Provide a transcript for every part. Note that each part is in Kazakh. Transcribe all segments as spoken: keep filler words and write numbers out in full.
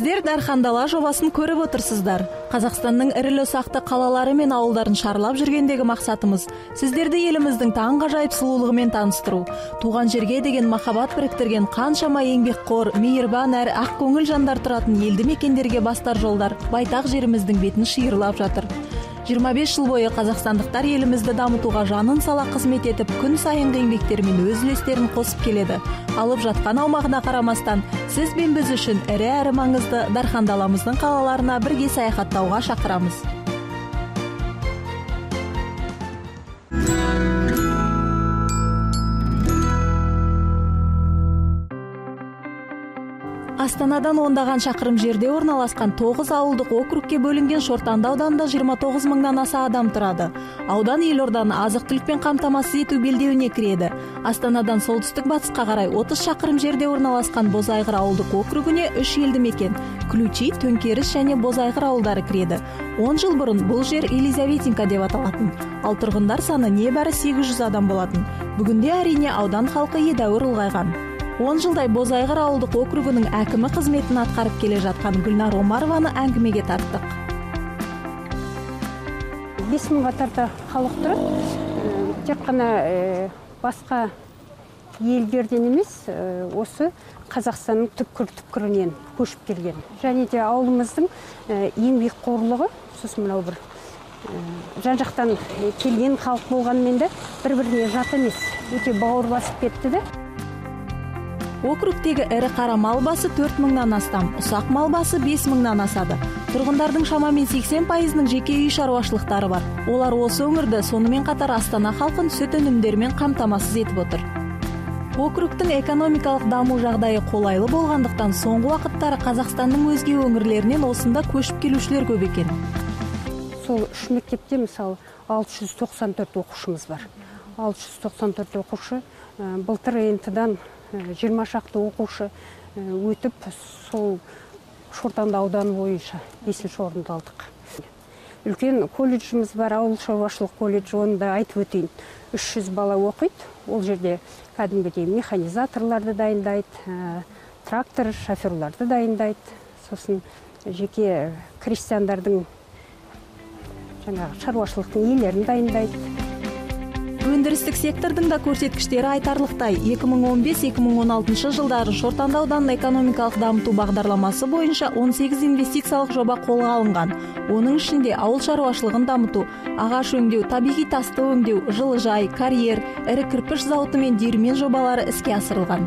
Сіздер Дархандала жобасын көріп отырсыздар. Қазақстанның ірілі-ұсақты қалалары мен ауылдарын шарлап жүргендегі мақсатымыз сіздерді еліміздің таңғажайып сұлулығымен таныстыру. Туған жерге деген махаббат біріктірген қаншама еңбекқор, мейірбан әрі ақкөңіл жандар тұратын елді мекендерге бастар жолдар байтақ жеріміздің бетін шиырлап жатыр. жиырма бес жыл бойы қазақстандықтар елімізді дамытуға жанын сала қызмет етіп, күн сайынғы еңбектерімен өз үлестерін қосып келеді. Алып жатқан аумағына қарамастан, сіз бен біз үшін ірі әрі маңызды Дархандаламыздың қалаларына бірге саяхаттауға шақырамыз. Астанадан ондаған шақырым жерде орналасқан тоғыз ауылдық округке бөлінген Шортанды ауданында жиырма тоғыз мыңнан аса адам тұрады. Аудан елорданы азық-түлікпен қамтамасыз ету белдеуіне кіреді. Астанадан солтүстік батысқа қарай отыз шақырым жерде орналасқан Бозайғыр ауылдық округіне үш елді мекен, Ключи, Төңкеріс және Бозайғыр ауылдары кіреді. он жыл бұрын бұл жер Елизаветинка деп аталатын. Ал тұрғындар саны небәрі сегіз жүз адам болатын. Бүгінде әрине аудан халқы едәуір ұлғайған. он жылдай Бозайғыр ауылдық округінің әкімі қызметін атқарып келе жатқан Гүлнар Омарованы әңгімеге тарттық. бес мыңға тарта халық тұрады. Тек қана басқа елдерден емес, осы Қазақстанның түкпір-түкпірінен көшіп келген. Және де ауылымыздың еңбекқорлығы, сосын мынау бір жан-жақтан келген халық болғанмен де бір-біріне жат емес, өте бауыр басып кетті де. Округтегі ірі қара мал басы төрт мыңнан астам, ұсақ мал басы бес мыңнан асады. Тұрғындардың шамамен сексен пайызының жеке үй шаруашылықтары бар. Олар осы өңірді, сонымен қатар Астана халқын сүт өнімдерімен қамтамасыз етіп отыр. Округтің экономикалық даму жағдайы қолайлы болғандықтан соңғы уақыттары Қазақстанның өзге өңірлерінен осында көшіп келушілер көп екен. Сол үш мектепте мысалы алты жүз тоқсан төрт оқушымыз бар. алты жүз тоқсан төрт оқушы былтыр ентідан жиырма шақты оқушы өтіп, сол Шортанды ауданы бойынша бесінші орынды алдық. Үлкен колледжіміз бар, ауыл шаруашылық колледжі, оны да айтып өтейін. үш жүз бала оқиды. Ол жерде кәдімгідей механизаторларды дайындайды, трактор, шоферларды дайындайды. Сосын жеке крестьяндардың жаңағы шаруашылықтың иелерін дайындайды. Өндірістік сектордың да көрсеткіштері айтарлықтай. екі мың он бес екі мың он алтыншы жылдары Шортанды ауданының экономикалық дамыту бағдарламасы бойынша он сегіз инвестициялық жоба қолға алынған. Оның ішінде ауыл шаруашылығын дамыту, ағаш өңдеу, табиғи тасты өңдеу, жылыжай, карьер, ірі кірпіш зауыты мен диірмен жобалары іске асырылған.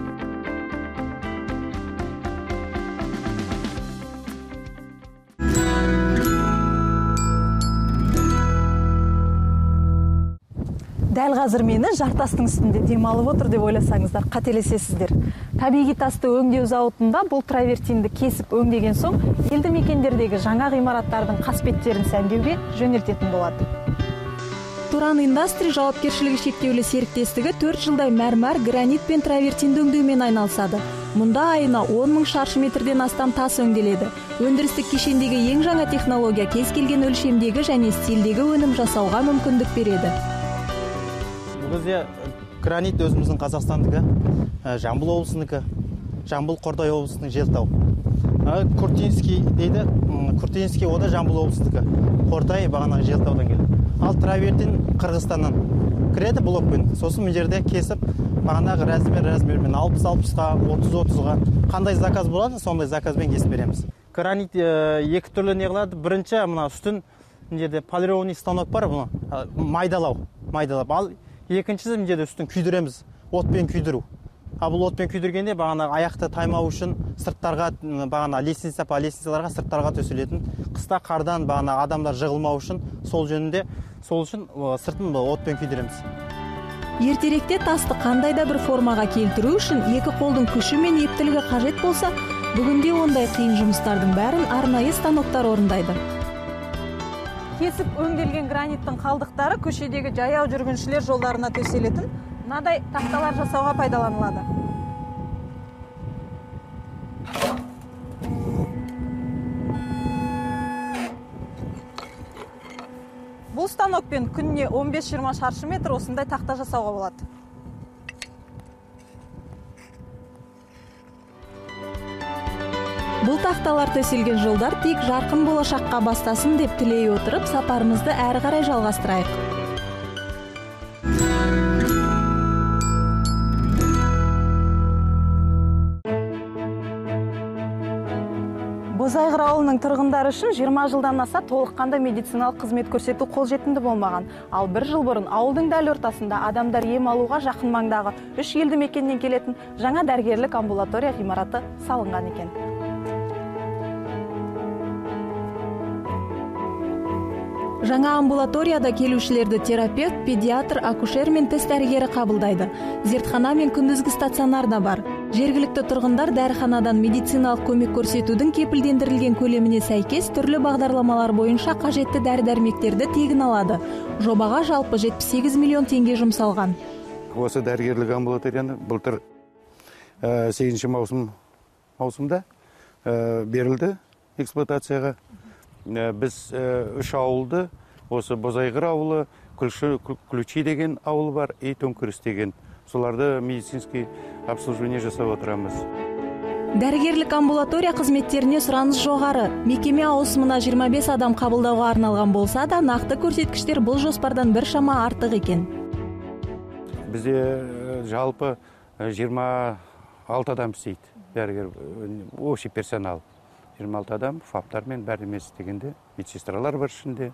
Дәл қазір мені жартастың үстінде демалып отыр деп ойласаңыздар, қателесесіздер. Табиғи тасты өңдеу зауытында бұл травертинді кесіп өңдеген соң, елді мекендердегі жаңа ғимараттардың қасбеттерін сәндеуге жөнелтетін болады. Туран Индастри жауапкершілігі шектеулі серіктестігі төрт жылдай мәрмәр, гранит пен травертинді өңдеумен айналысады. Мұнда айына он мың шаршы метрден астам тас өңделеді. Өндірістік кешендегі ең жаңа технология кез келген өлшемдегі және стильдегі өнім жасауға мүмкіндік береді. Бізде гранит өзіміздің Қазақстандығы, Жамбыл облысыныкі, Жамбыл Қордай облысының Желтау. Куртинский дейді, Куртинский ода Жамбыл облысыныкі, Қордай бағанағы Желтаудан келді. Ал травертин Қырғызстаннан кіреді блокпен. Сосын бұл жерде кесіп, бағанағы размер-размермен алпыс алпысқа, отыз отызға қандай заказ болады, сондай заказбен кесіп береміз. Гранит екі түрлі не қылады. Бірінші мына үстін жерде полированный станок бар, бұны майдалау, майдалап. Ал екіншісі мына жерде үстін күйдіреміз, отпен күйдіру. А бұл отпен күйдіргенде бағана аяқты таймау үшін сырттарға, бағана лестница па лестницаларға сырттарға төселетін, қыста қардан бағана адамдар жығылмау үшін сол жөнінде, сол үшін сыртын отпен күйдіреміз. Ертеректе тасты қандай да бір формаға келтіру үшін екі қолдың күші мен ептілігі қажет болса, бүгінде ондай қиын жұмыстардың бәрін арнайы станоктар орындайды. Кесіп өңделген граниттің қалдықтары көшедегі жаяу жүргіншілер жолдарына төселетін мынадай тақталар жасауға пайдаланылады. Бұл станокпен күніне он бес жиырма шаршы метр осындай тақта жасауға болады. Бул такталар төселген жолдар тек жаркын болашакка бастасын деп тилей отуруп, сапарыбызды ары карай жалгастырайык. Бозайгыр ауылынын тургундары үчүн жыйырма жылдан аса толук кандай медициналык кызмет көрсөтүү кол жетимдүү болмаган. Ал бир жыл бурун ауылдын дал ортосунда адамдар эм алууга жакын маңдагы үч элди мекенден келетін жаңа дарыгерлик амбулатория гимараты салынган экен. Жаңа амбулаторияда келүүчүлөрдү терапевт, педиатр, акушер мен тес дарыгери кабылдайды. Зертхана мен күндүзгү стационар да бар. Жергиликтүү тургундар дарыханадан медициналык көмөк көрсөтүүдүн кепилдендирилген көлемине сайкес түрлүү багдарламалар боюнча кажеттүү дары-дармектерди тегин алады. Жобага жалпы жетимиш сегиз миллион теңге жумсалган. Осы дарыгерлик амбулаторияны былтыр сегизинчи маусымда берилди эксплуатацияга. Біз үш ауылды, осы Бозайгыр ауылы, Ключи деген ауыл бар, и Төңкүріс деген. Соларды медицинский обслуживание жасап отырамыз. Дарыгерлик амбулатория кызметтерине сураныс жогары. Мекеме ауысымына жыйырма беш адам кабылдауга арналган болса да, накты көрсөткүчтөр бул жоспардан бир шама артык экен. Бизде жалпы жыйырма алты адам иштейт. Дарыгер, общий персонал. жыйырма алты адам, фаптар мен бәрі емес дегенде, медсестралар бар ішінде,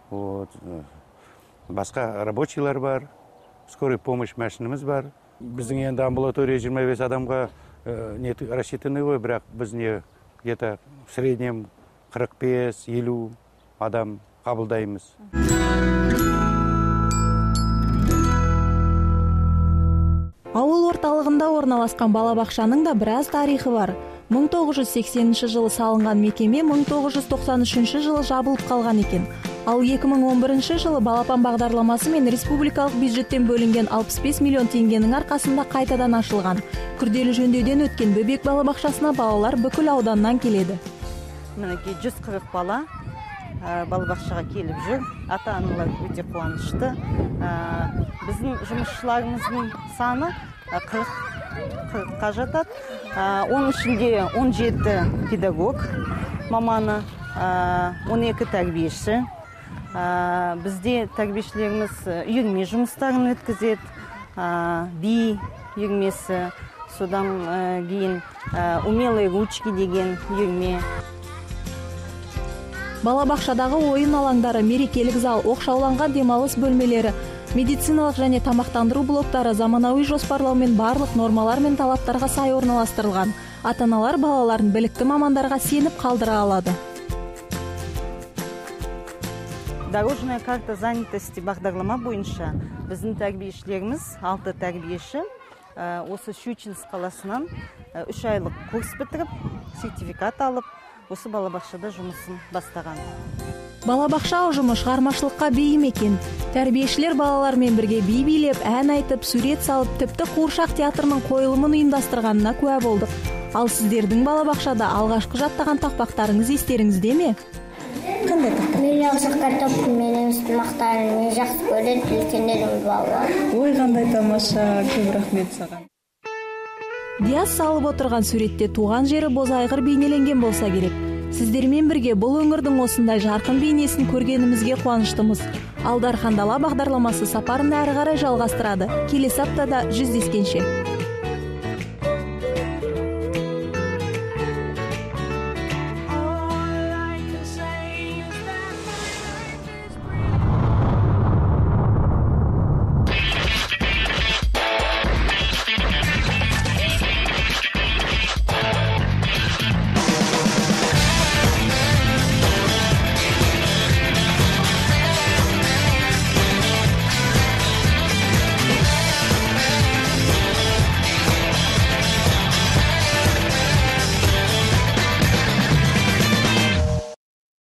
басқа рабочийлар бар, скорый помощь машинамыз бар. Біздің енді амбулатория жиырма беш адамға нет рассчитаны ғой, бірақ біз не где-то в среднем кырк беш элүү адам қабылдаймыз. Ауыл орталығында орналасқан балабақшаның да біраз тарихы бар. мың тогуз жүз сексенинчи жылы салынган мекеме мың тогуз жүз токсон үчүнчү жылы жабылып калган экен. Ал эки миң он биринчи жылы балапан багдарламасы менен республикалык бюджеттен бөлүнген алпыс беш миллион теңгенин аркасында кайтадан ачылган. Күрделүү жөндөдөн өткөн Бөбөк балабакчасына балалар бүкүл аудандан келеді. Мынакей жүз кырк бала балабакчага келип жүр. Ата-аналар өтө кубанычты. Биздин жумушчуларыбыздын саны кыркка жатат. Onun içinde он жети педагог маманы, он эки тәрбиеші. Бізде тәрбиешілеріміз үйірме жұмыстарын өткізет, би үйірмесі, содан кейін умелые ручки деген үйірме. Балабақшадағы ойын алаңдары, мерекелік зал, оқшауланған демалыс бөлмелері, медициналық және тамақтандыру блоктары заманауи жоспарлаумен барлық нормалар мен талаптарға сай орналастырылған. Ата-аналар балаларын білікті мамандарға сеніп қалдыра алады. Дорожная карта занятости бағдарлама бойынша біздің тәрбиешілеріміз алты тәрбиеші осы Щучинск қаласынан үш айлық курс бітіріп, сертификат алып, осы балабақшада жұмысын бастаған. Балабақша ұжымы шығармашылыққа бейім екен. Тәрбиешілер балалармен бірге би билеп, ән айтып, сурет салып, тіпті қуыршақ театрының қойылымын ұйымдастырғанына куә болдық. Ал сіздердің балабақшада алғашқы жаттаған тақпақтарыңыз естеріңізде ме? Қандай тақпақ? Мен жақсы картоп, менің мақтарын, мен жақсы көреді, үлкендерім балалар. Ой, қандай тамаша, көп рахмет саған. Диас салып отырған суретте туған жері Бозайгыр бейнеленген болса керек. Сіздермен бірге бұл өңірдің осындай жарқын бейнесін көргенімізге қуаныштымыз. Ал Дархан дала бағдарламасы сапарын әрі қарай жалғастырады. Келесі аптада жүздескенше.